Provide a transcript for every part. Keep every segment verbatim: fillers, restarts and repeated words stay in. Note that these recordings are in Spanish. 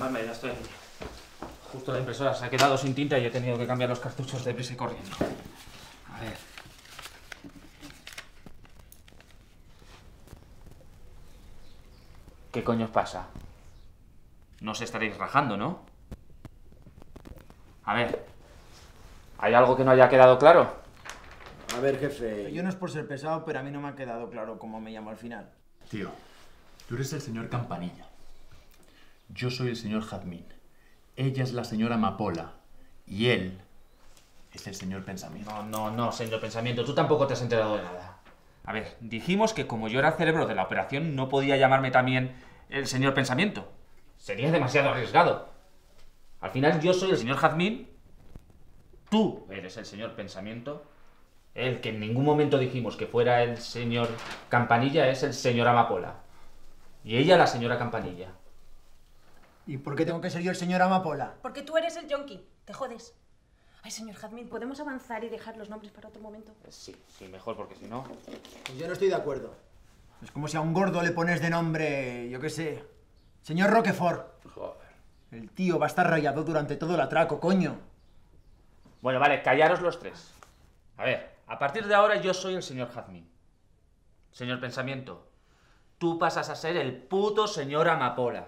Llamadme, ya estoy aquí. Justo la impresora se ha quedado sin tinta y he tenido que cambiar los cartuchos de prisa y corriendo. A ver. ¿Qué coño os pasa? No os estaréis rajando, ¿no? A ver. ¿Hay algo que no haya quedado claro? A ver, jefe, yo no es por ser pesado, pero a mí no me ha quedado claro cómo me llamo al final. Tío, tú eres el señor Campanilla. Yo soy el señor Jazmín. Ella es la señora Amapola. Y él es el señor Pensamiento. No, no, no, señor Pensamiento. Tú tampoco te has enterado de nada. A ver, dijimos que como yo era el cerebro de la operación, no podía llamarme también el señor Pensamiento. Sería demasiado arriesgado. Al final yo soy el señor Jazmín. Tú eres el señor Pensamiento. El que en ningún momento dijimos que fuera el señor Campanilla es el señor Amapola. Y ella la señora Campanilla. ¿Y por qué tengo que ser yo el señor Amapola? Porque tú eres el yonki. Te jodes. Ay, señor Jazmín, ¿podemos avanzar y dejar los nombres para otro momento? Sí, sí, mejor, porque si no... Pues yo no estoy de acuerdo. Es como si a un gordo le pones de nombre, yo qué sé, señor Roquefort. Joder. El tío va a estar rayado durante todo el atraco, coño. Bueno, vale, callaros los tres. A ver, a partir de ahora yo soy el señor Jazmín. Señor Pensamiento, tú pasas a ser el puto señor Amapola.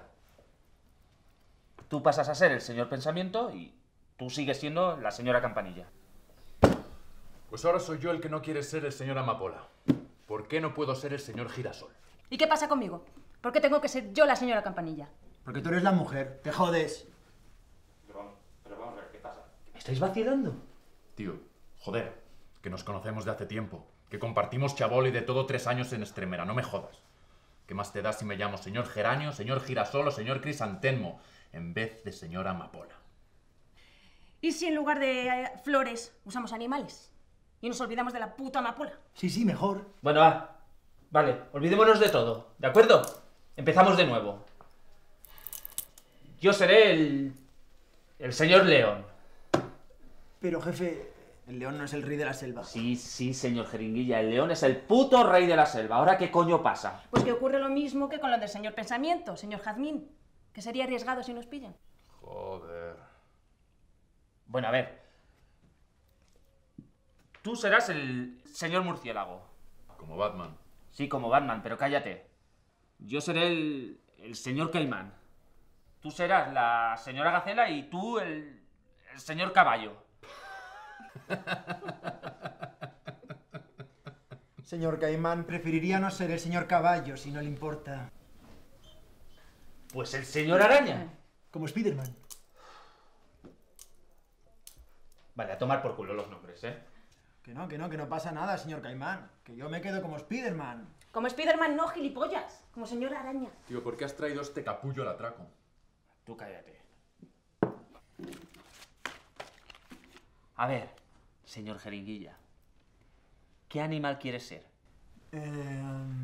Tú pasas a ser el señor Pensamiento y tú sigues siendo la señora Campanilla. Pues ahora soy yo el que no quiere ser el señor Amapola. ¿Por qué no puedo ser el señor Girasol? ¿Y qué pasa conmigo? ¿Por qué tengo que ser yo la señora Campanilla? Porque tú eres la mujer, te jodes. Pero vamos, pero vamos a ver, ¿qué pasa? ¿Me estáis vacilando? Tío, joder, que nos conocemos de hace tiempo. Que compartimos chabol y de todo tres años en Extremera, no me jodas. ¿Qué más te da si me llamo señor Geranio, señor Girasol o señor Crisantemmo en vez de señora Amapola? ¿Y si en lugar de eh, flores usamos animales? Y nos olvidamos de la puta Amapola. Sí, sí, mejor. Bueno, va. Vale, olvidémonos de todo, ¿de acuerdo? Empezamos de nuevo. Yo seré el... el señor León. Pero, jefe, el león no es el rey de la selva. Sí, sí, señor Jeringuilla, el león es el puto rey de la selva. ¿Ahora qué coño pasa? Pues que ocurre lo mismo que con lo del señor Pensamiento, señor Jazmín. Que sería arriesgado si nos pillan. Joder. Bueno, a ver. Tú serás el señor Murciélago. Como Batman. Sí, como Batman, pero cállate. Yo seré el, el señor Caimán. Tú serás la señora Gacela y tú el, el señor Caballo. Señor Caimán, preferiría no ser el señor Caballo, si no le importa. Pues el señor Araña. Como Spiderman. Vale, a tomar por culo los nombres, ¿eh? Que no, que no, que no pasa nada, señor Caimán. Que yo me quedo como Spiderman. Como Spiderman no, gilipollas. Como señora Araña. Tío, ¿por qué has traído este capullo al atraco? Tú cállate. A ver, señor Jeringuilla. ¿Qué animal quieres ser? Eh...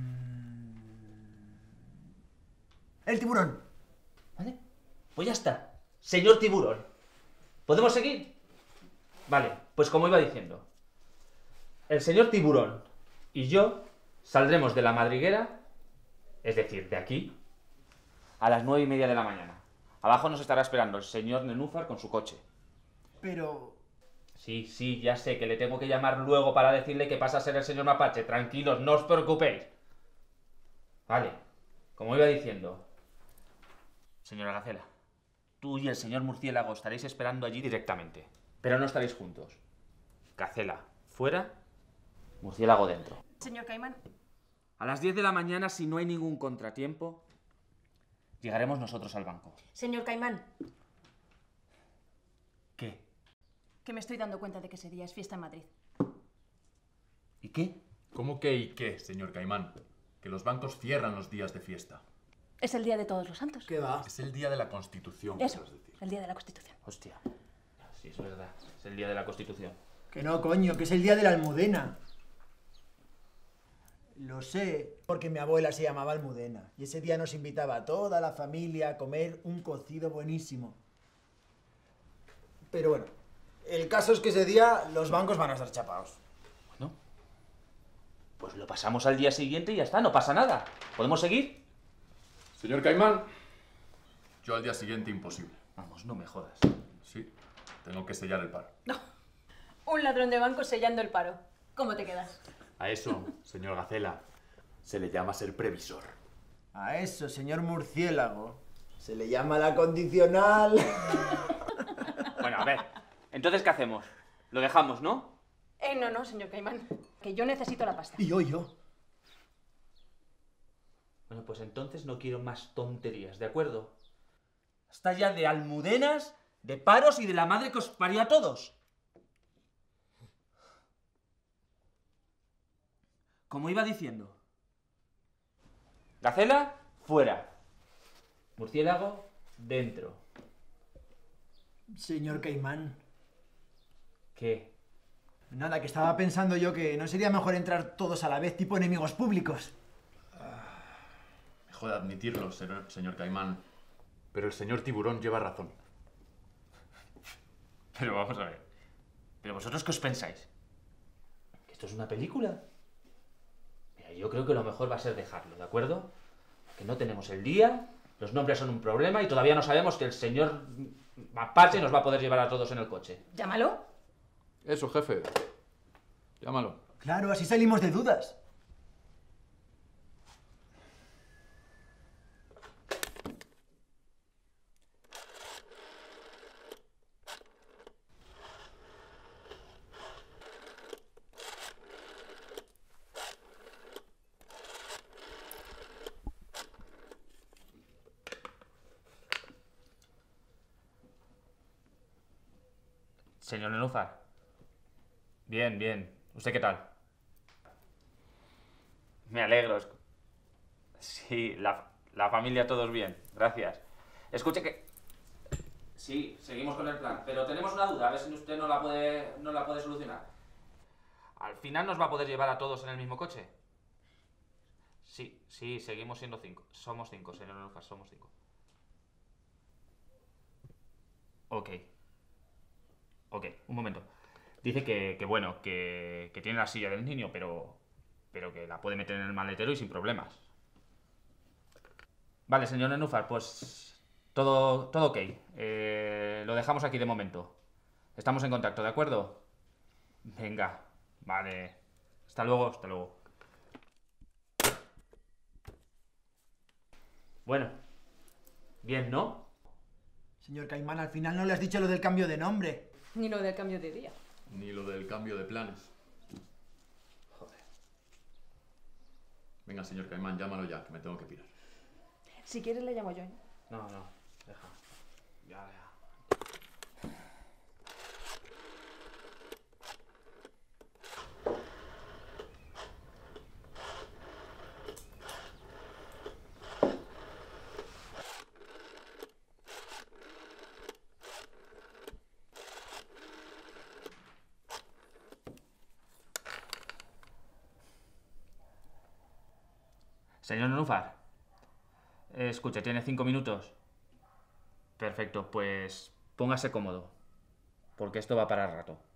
El tiburón. ¿Vale? Pues ya está. Señor Tiburón. ¿Podemos seguir? Vale, pues como iba diciendo. El señor Tiburón y yo saldremos de la madriguera, es decir, de aquí, a las nueve y media de la mañana. Abajo nos estará esperando el señor Nenúfar con su coche. Pero... Sí, sí, ya sé que le tengo que llamar luego para decirle que pasa a ser el señor Mapache. Tranquilos, no os preocupéis. Vale, como iba diciendo. Señora Gacela, tú y el señor Murciélago estaréis esperando allí directamente. Pero no estaréis juntos. Gacela, fuera. Murciélago dentro. Señor Caimán. A las diez de la mañana, si no hay ningún contratiempo, llegaremos nosotros al banco. Señor Caimán. ¿Qué? Que me estoy dando cuenta de que ese día es fiesta en Madrid. ¿Y qué? ¿Cómo que y qué, señor Caimán? Que los bancos cierran los días de fiesta. Es el día de todos los santos. ¿Qué va? Es el día de la Constitución, Eso, quieres decir. el día de la Constitución. Hostia. Sí, es verdad. Es el día de la Constitución. Que no, coño, que es el día de la Almudena. Lo sé, porque mi abuela se llamaba Almudena. Y ese día nos invitaba a toda la familia a comer un cocido buenísimo. Pero bueno, el caso es que ese día los bancos van a estar chapados. Bueno, pues lo pasamos al día siguiente y ya está, no pasa nada. ¿Podemos seguir? Señor Caimán, Yo al día siguiente imposible. Vamos, no me jodas. Sí, tengo que sellar el paro. No. Un ladrón de banco sellando el paro. ¿Cómo te quedas? A eso, señor Gacela, se le llama ser previsor. A eso, señor Murciélago, se le llama la condicional. Bueno, a ver. Entonces, ¿qué hacemos? Lo dejamos, ¿no? Eh, no, no, señor Caimán. Que yo necesito la pasta. Y yo, yo. Bueno, pues entonces no quiero más tonterías, ¿de acuerdo? Está ya de almudenas, de paros y de la madre que os parió a todos. Como iba diciendo. Gacela, fuera. Murciélago, dentro. Señor Caimán. ¿Qué? Nada, que estaba pensando yo que no sería mejor entrar todos a la vez, tipo enemigos públicos. Me jode admitirlo, señor, señor Caimán, pero el señor Tiburón lleva razón. Pero vamos a ver. ¿Pero vosotros qué os pensáis? ¿Que esto es una película? Mira, yo creo que lo mejor va a ser dejarlo, ¿de acuerdo? Que no tenemos el día, los nombres son un problema y todavía no sabemos que el señor Mapache nos va a poder llevar a todos en el coche. Llámalo. Eso, jefe. Llámalo. Claro, así salimos de dudas. Señor Nenúfar. Bien, bien. ¿Usted qué tal? Me alegro. Sí, la, la familia todos bien. Gracias. Escuche que... Sí, seguimos con el plan, pero tenemos una duda, a ver si usted no la puede, no la puede solucionar. ¿Al final nos va a poder llevar a todos en el mismo coche? Sí, sí, seguimos siendo cinco. Somos cinco, señor Nenúfar, somos cinco. Ok. Ok, un momento. Dice que, que bueno, que, que tiene la silla del niño, pero, pero que la puede meter en el maletero y sin problemas. Vale, señor Nenúfar, pues todo, todo ok. Eh, lo dejamos aquí de momento. Estamos en contacto, ¿de acuerdo? Venga, vale. Hasta luego, hasta luego. Bueno, bien, ¿no? Señor Caimán, al final no le has dicho lo del cambio de nombre. Ni lo del cambio de día. Ni lo del cambio de planes. Joder. Venga, señor Caimán, llámalo ya, que me tengo que pirar. Si quieres le llamo yo. ¿eh? No, no, deja. Ya, ya. Señor Nenúfar, eh, escuche, ¿tiene cinco minutos? Perfecto, pues póngase cómodo, porque esto va para rato.